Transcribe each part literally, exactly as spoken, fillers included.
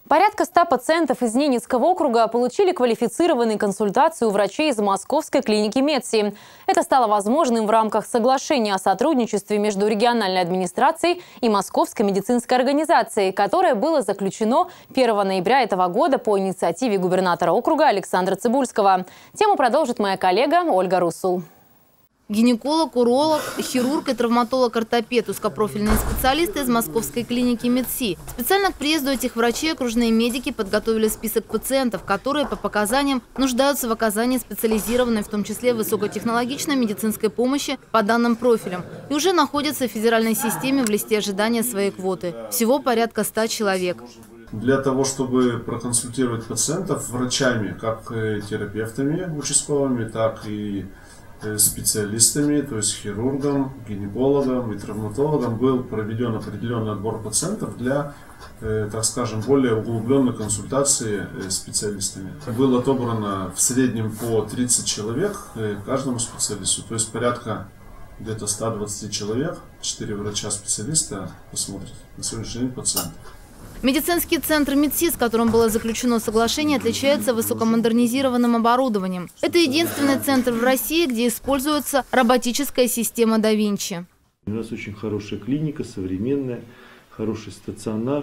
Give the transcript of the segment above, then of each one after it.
Порядка ста пациентов из Ненецкого округа получили квалифицированные консультации у врачей из Московской клиники Медси. Это стало возможным в рамках соглашения о сотрудничестве между региональной администрацией и Московской медицинской организацией, которое было заключено первого ноября этого года по инициативе губернатора округа Александра Цибульского. Тему продолжит моя коллега Ольга Русул. Гинеколог, уролог, хирург и травматолог-ортопед, узкопрофильные специалисты из Московской клиники Медси. Специально к приезду этих врачей окружные медики подготовили список пациентов, которые по показаниям нуждаются в оказании специализированной, в том числе высокотехнологичной медицинской помощи по данным профилям, и уже находятся в федеральной системе в листе ожидания своей квоты. Всего порядка ста человек. Для того, чтобы проконсультировать пациентов врачами, как терапевтами участковыми, так и специалистами, то есть хирургом, гинекологом и травматологом, был проведен определенный отбор пациентов для, так скажем, более углубленной консультации специалистами. Было отобрано в среднем по тридцать человек каждому специалисту, то есть порядка где-то ста двадцати человек, четыре врача-специалиста посмотрят на сегодняшний день пациентов. Медицинский центр Медси, с которым было заключено соглашение, отличается высокомодернизированным оборудованием. Это единственный центр в России, где используется роботическая система да Винчи. У нас очень хорошая клиника, современная, хороший стационар,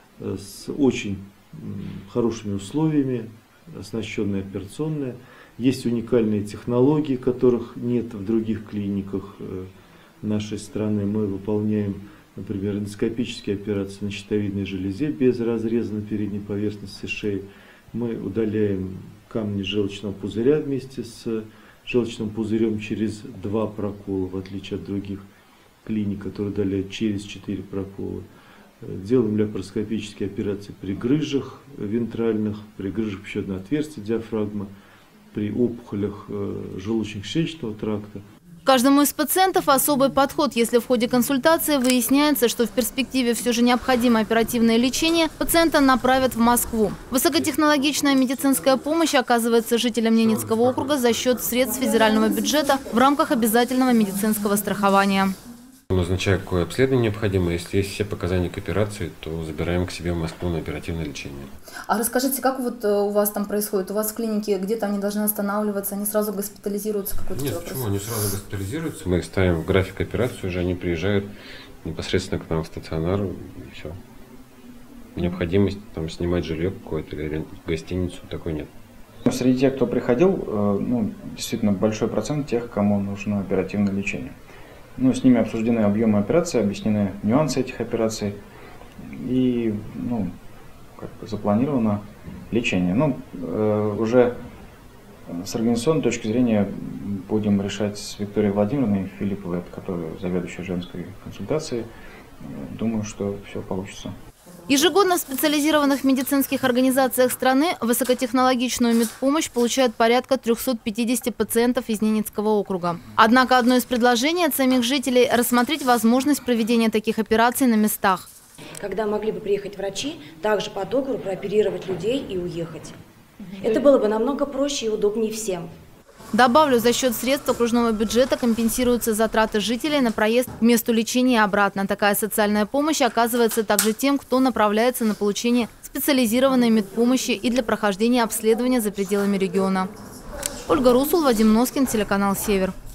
с очень хорошими условиями, оснащенная операционная. Есть уникальные технологии, которых нет в других клиниках нашей страны. Мы выполняем, например, эндоскопические операции на щитовидной железе без разреза на передней поверхности шеи. Мы удаляем камни желчного пузыря вместе с желчным пузырем через два прокола, в отличие от других клиник, которые удаляют через четыре прокола. Делаем лапароскопические операции при грыжах вентральных, при грыжах пищеводного отверстия диафрагмы, при опухолях желудочно-кишечного тракта. Каждому из пациентов особый подход. Если в ходе консультации выясняется, что в перспективе все же необходимо оперативное лечение, пациента направят в Москву. Высокотехнологичная медицинская помощь оказывается жителям Ненецкого округа за счет средств федерального бюджета в рамках обязательного медицинского страхования. Назначаю, какое обследование необходимо. Если есть все показания к операции, то забираем к себе в Москву на оперативное лечение. А расскажите, как вот у вас там происходит? У вас в клинике где-то они должны останавливаться, они сразу госпитализируются? Какой-то Нет, вопрос? почему? Они сразу госпитализируются. Мы ставим в график операции, уже они приезжают непосредственно к нам в стационар, и все. Необходимость там снимать жилье какое-то или гостиницу, такой нет. Среди тех, кто приходил, ну, действительно большой процент тех, кому нужно оперативное лечение. Ну, с ними обсуждены объемы операций, объяснены нюансы этих операций и, ну, как бы запланировано лечение. Ну, э, уже с организационной точки зрения будем решать с Викторией Владимировной Филипповой, которая заведующая женской консультацией. Думаю, что все получится. Ежегодно в специализированных медицинских организациях страны высокотехнологичную медпомощь получают порядка трёхсот пятидесяти пациентов из Ненецкого округа. Однако одно из предложений от самих жителей – рассмотреть возможность проведения таких операций на местах. Когда могли бы приехать врачи, также по договору прооперировать людей и уехать. Это было бы намного проще и удобнее всем. Добавлю, за счет средств окружного бюджета компенсируются затраты жителей на проезд к месту лечения и обратно. Такая социальная помощь оказывается также тем, кто направляется на получение специализированной медпомощи и для прохождения обследования за пределами региона. Ольга Русул, Вадим Носкин, телеканал «Север».